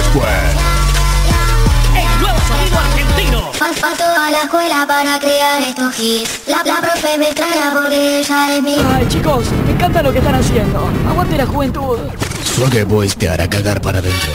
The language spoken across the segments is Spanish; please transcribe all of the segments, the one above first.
Square. El nuevo sonido argentino. Falto a la escuela para crear estos hits. La profe me extraña porque ella es mi. Ay, chicos, me encanta lo que están haciendo. Aguante la juventud. Swagger Boys te hará cagar para adentro.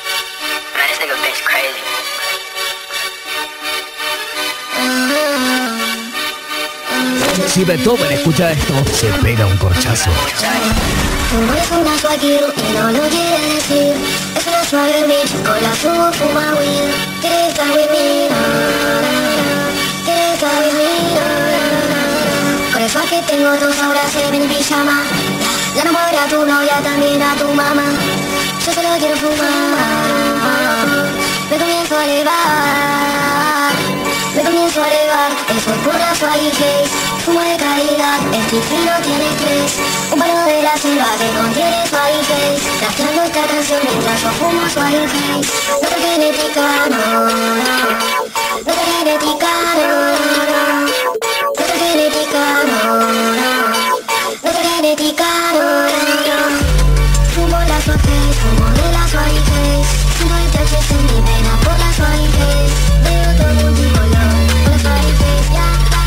Si Beethoven escucha esto, se pega un corchazo. No es una swagger y no lo quiere decir. Es una swagger bitch, con la subo fuma weed. Quiere estar with me, quiere estar with me, Por eso es que tengo dos horas en mi pijama. Ya no muere a tu novia, también a tu mamá. Yo solo quiero fumar. Me comienzo a elevar. Me comienzo a elevar. Eso es pura swagger case. Fumo de calidad, el kifri no tiene estrés. Un palo de la selva que contiene swagger case. Lastrando esta canción mientras yo fumo swagger case. No te genética, no, no. No te genética, no, no. No te genética, no, no. No te genética, no, no. Fumo la swagger, fumo de la swagger case. Siento el THC en mi vena por la swagger case. Veo todo un tricolor por la swagger case, ya.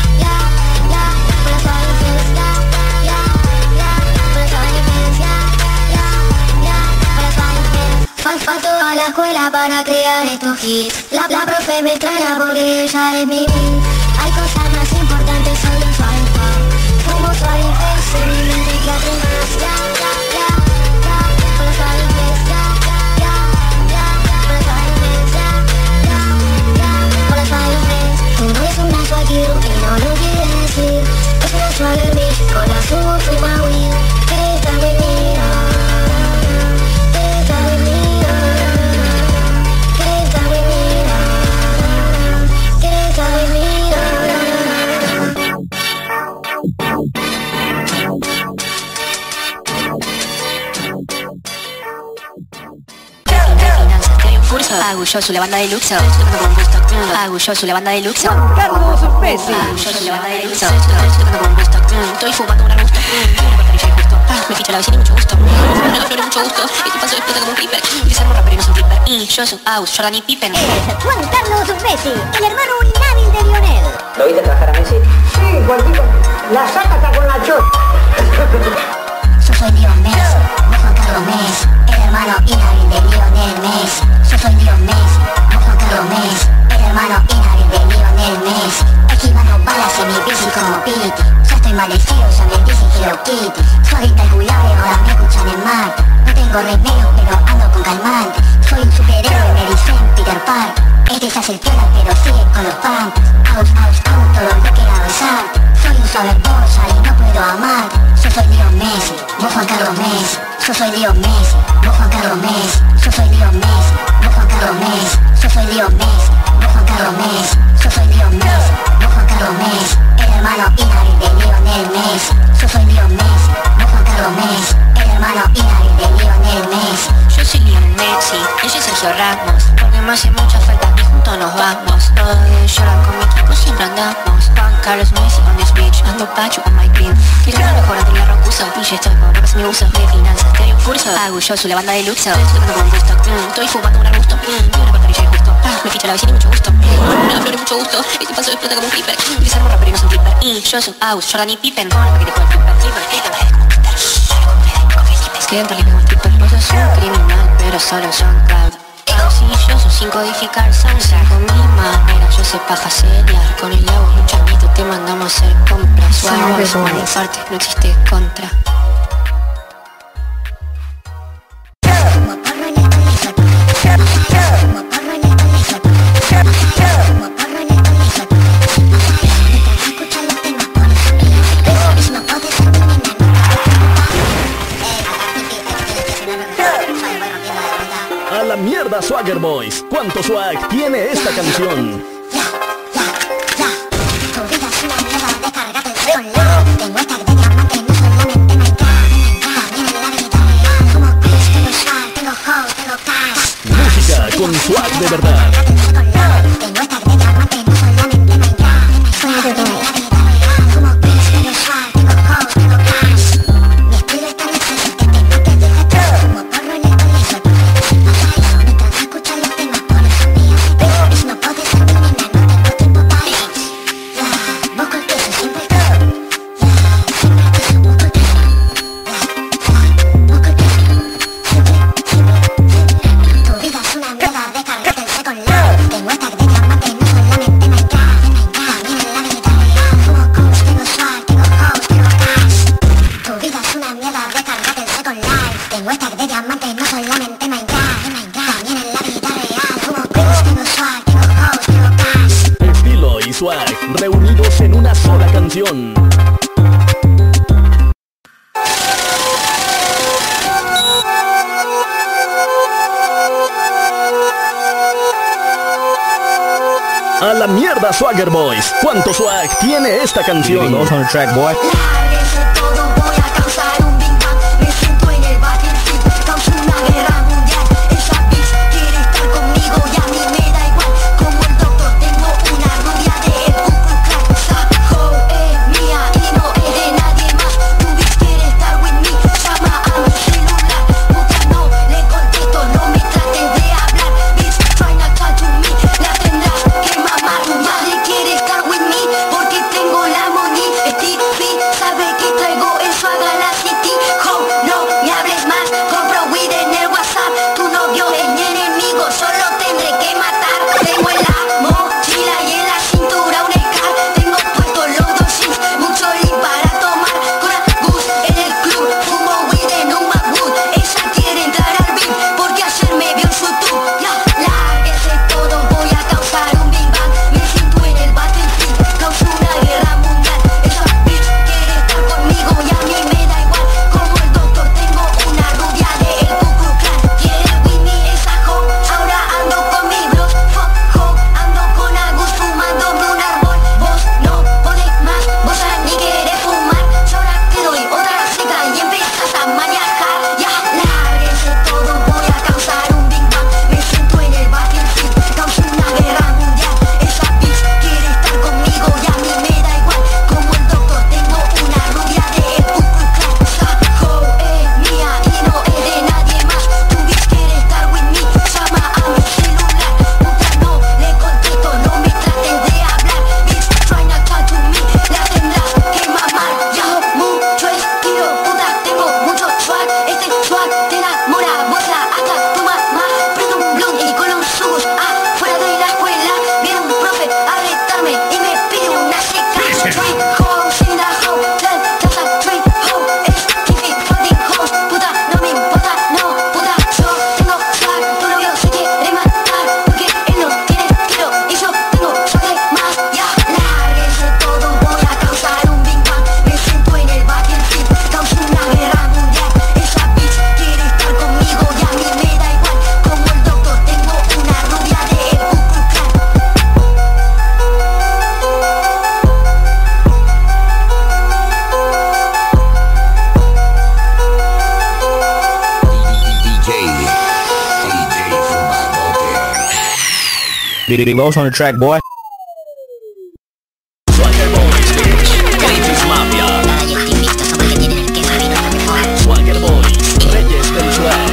Falto a la escuela para crear estos hits. La profe me extraña porque ella es mi beat. Hay cosas más importantes, soy un swagger. Fumo swagger face en mi mente que hace más. Ya, por la swagger face, ya, por la swagger face, ya, por la swagger face. Tú no es una swagger y no lo quiere decir. Es una swagger bitch, con la subo fuma weed. Quiere estar with me, quiere estar with me. Orgulloso, la banda de luxo. Orgulloso, la banda de luxo. Carlos Messi. Orgulloso, la banda de luxo. Estoy fumando un arbusto. Me ficha la vecina y mucho gusto. Una flor y mucho gusto. Este paso explota como un creeper. Desarmo rapero y no es un flipper. Yo soy Aus, Jordan y Pippen. Juan Carlos Messi, el hermano inhábil de Lionel. ¿Lo viste trabajar a Messi? Sí, cualquiera. La saca hasta con la chota. Yo soy Dios Messi, no Juan Carlos Messi, el hermano inhábil de Lionel Messi. Yo soy Dios Messi, no Juan Carlos Messi, el hermano inhábil de Lionel Messi. Esquivando balas en mi bici como Piti. Ya estoy maldecido, ya me dicen Hello Kitty. Soy incalculable, ahora me escuchan en mal. No tengo remedio, pero ando con calmante. Soy un superhéroe, me dicen Peter Pan. Este se hace el piola, pero sigue con los pants. Aus, todo lo que era besar. Soy un saberbosa y no puedo amar. Yo soy Dios Messi, no Juan Carlos Messi. Yo soy Dios Messi, no Juan Carlos Messi. Yo soy Dios Messi, no Juan Carlos Messi. Yo soy Dios Messi, no Juan Carlos Messi. Yo soy Dios Messi, no Juan Carlos Messi, el hermano inhábil de Lionel Messi. Yo soy Dios Messi, no Juan Carlos Messi, el hermano inhábil de Lionel Messi. Yo soy Lionel Messi, yo soy Sergio Ramos. Porque me hace mucha falta y juntos nos vamos. Todos lloran con mi equipo, siempre andamos. Juan Carlos Messi on this bitch, ando pacho on my green. Quiero lo mejor ante la rocusa. Y yo estoy por es mi uso de finanzas, te doy un curso. Orgulloso, la banda de luxo. Estoy fumando un arbusto. Una pastorilla de justo. Me ficha la vecina y mucho gusto. Una flor y mucho gusto. Este paso explota como un creeper. Desarmo rapero y no es un flipper. Yo soy Aus, Jordan y Pippen. Para que te juegue el flipper. Es que dentro le pego el flipper. Vos sos un criminal, pero solo en SoundCloud. Si yo soy sin codificar soundtrack. Con mi manera yo sé paja seriar. Con el agua y un changuito te mandamos a hacer compras. Suave, por mi parte no existe contra. A la mierda Swagger Boys. ¿Cuánto swag tiene esta canción? Música con swag de verdad. canción. A la mierda, Swagger Boys. ¿Cuánto swag tiene esta canción? Vamos on the track, boy. Lárguense todo, voy a causar un Big Bang. Me siento en el battlefield, causo una guerra mundial. Esa bitch quiere estar conmigo y a mí me da igual. Como el doctor tengo una rubia de el Ku Klux Klan. Esa hoe es mía y no es de nadie más. Tu bitch quiere estar with me, llama a mi celular. Puta, no le contesto, no me trates de hablar. Bitch, try not to talk to me, la tendrás que mamar. Tu madre quiere estar with me porque tengo la money. Stevie sabe que traigo el swag a la city. Ho, no me hables más, compro weed en el WhatsApp. Tu novio es mi enemigo, solo tendré que matar. Tengo en la mochila y en la cintura un Scar. Tengo puestos los dos jeans, mucho lean para tomar. Con Agus en el club, fumo weed en un Macwood. Ella quiere entrar al beat porque ayer me vio en YouTube. Ya, lárguense todo, voy a causar un Big Bang. Me siento en el battlefield, causo una guerra mundial. Esa bitch quiere estar conmigo y a mí me da igual. Como el doctor tengo una rubia de el Ku Klux Klan. Quiere with me esa hoe, ahora ando con mi bros. Fuck hoe, ando con Agus fumándome un árbol. Vos no podés más, vos ya ni querés fumar. Yo ahora te doy otra seca y empezás a manejar. Ya, lárguense todo, voy a causar un Big Bang. Me siento en el battlefield, causo una guerra mundial. Esa bitch quiere estar conmigo y a mí me da igual. Como el doctor tengo una rubia de el Ku Klux Klan. Esa hoe es mía y no es de nadie más. Tu bitch quiere estar with me, llama a mi celular. Puta, no le contesto, no me trates de hablar. Bitch, try not to talk to me, la tendrás que mamar. Ya, mucho estilo, puta, tengo mucho swag. Este swag te enamora, vos la acá, tu mamá. Prendo un blunt y con los subos afuera de la escuela. Viene un profe a retarme y me pide una seca. Three hoes in the hotel, casa three hoes. Es Tiffy fucking hoes, puta, no me importa, no, puta. Yo tengo swag, tu novio se quiere matar porque él no tiene estilo y yo tengo swag de más. Ya, lárguense todo, voy a causar un Big Bang. Me siento en el battlefield, causo una guerra mundial. Esa bitch quiere estar conmigo y a mí me da igual. Como el doctor tengo una rubia de el Ku Klux Klan. Vamos on the track, boy. Swagger Boys, bitch. Davis Mafia. Nada, yo te invito, somos que tienen el que sabe y no lo mejor. Swagger Boys, Reyes del Swag.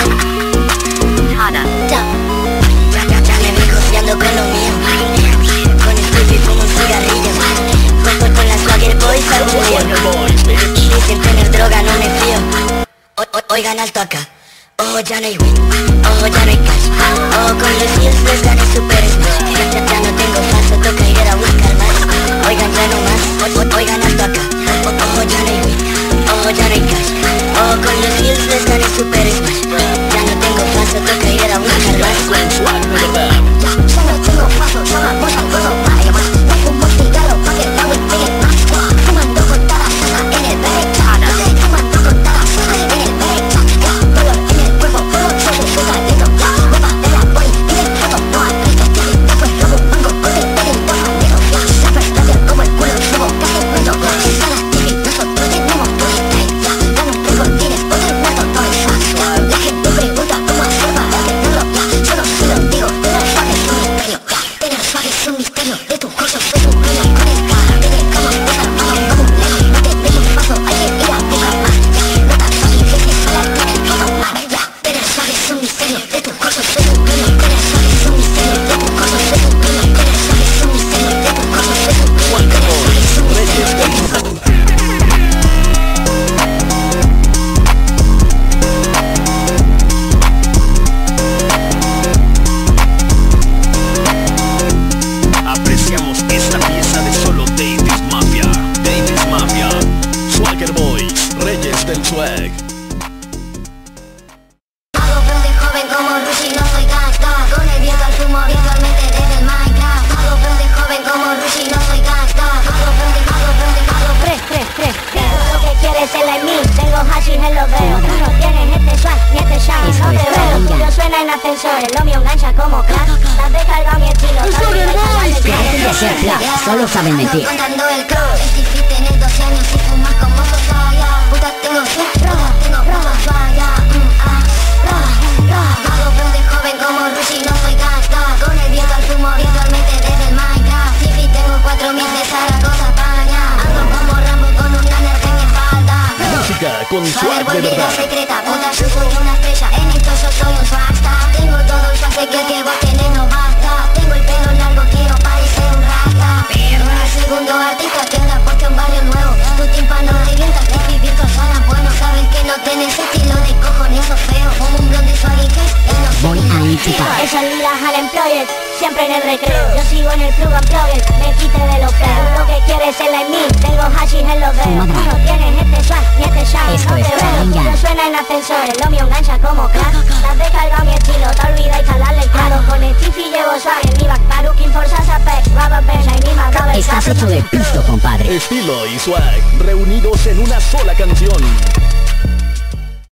Ya me vi joseando con lo mío. Con el Stevie fumo un cigarrillo. Con la Swagger Boys algún día. Swagger Boys, bitch. Dicen tener droga, no me fío. Oigan alto acá. Oh, ya no hay weed, oh, ya no hay cash. Oh, con los heels les gané super smash. Ya no tengo paso, toca ir a buscar más. Oigan ya no más, oigan alto acá. Oh, ya no hay weed, oh, ya no hay cash. Oh, con los heels les gané super smash. Ya no tengo paso, toca ir a buscar más. Con swag de verdad. Ya no tengo paso, llama vos al gozo, vaya más. No fumo cigarro, pa' que la weed pegue más. Fumando con toda la en el back. Fumando con toda la en el back. Color en el cuerpo, fuego, soy de puta dentro. Ropa de la boy, y de foto, no apresto. Después robo un mango, corte, pego un poco negro. Siempre rápido como el culo, robo caje, cuento. Salas TV, nosotros tenemos todo el time. Ya no tengo tienes, otro muerto, no es fácil. La gente pregunta cómo hacer para tenerlo. Yo no se lo digo, tener swag es un misterio. Tener swag es un misterio, de tu coso soy un niño con el cara. Te dejamos desarmado como un lego. No te demos paso, hay que ir a buscar más. No tan fácil, gente sola tiene todo mal. Tener swag es un misterio, de tu coso soy un niño. Tener swag es un misterio, de tu coso soy un niño. Tener swag es un misterio, de tu coso soy un niño. Swagger Boys, Reyes del Swag. Apreciamos esta pieza de solo Davis Mafia. Davis Mafia. Swagger Boys, Reyes del Swag. Hago flow de joven como Rushi, no soy gangsta. Con el viento al fumo, virtualmente desde el Minecraft. Hago flow de joven como Rushi, no soy gangsta. Hago flow de ascensores, lo mío engancha como crack. Las descarga mi estilo, Dejen de ser crack, solo saben mentir. Contando el crack, es difícil tener 12 años y fumas como Sosaya. Puta tengo roba, vaya, hago flow de joven como Rushi, no soy gangsta. Con el viento al fumo virtualmente desde el Minecraft. Tipi tengo 4000 de Zaragoza, España. Ando como Rambo con un runner en mi espalda. Música con swag de Vida verdad. secreta, puta, yo soy una estrella. En esto yo soy un swagstar. Tengo todo el pase que vos tenés no basta. Tengo el pelo largo, quiero parecer un rasta. El segundo artista que anda puesto en barrio nuevo. Tu tímpano revienta, te vivir suenan bueno. Sabes que no tenés estilo de cojones o feo. Como un blonde swaggy que Voy a incitar. Esas lilas al employer, siempre en el recreo. Yo sigo en el plug unplugged, me quite de los pelos. Lo que quieres es like me, tengo hashish en los dedos. Tú no tienes este swag, ni este shine, Esto no es te veo. Challenge. Yo suena en ascensores, lo mío engancha como crack. Las descarga mi estilo, te olvidas instalarle el claro. Con el Tiffy llevo swag en mi back, Barukin Forza Sapec, Rubber Band, Shiny Macabre. Estás hecho de pisto, compadre. Estilo y swag reunidos en una sola canción.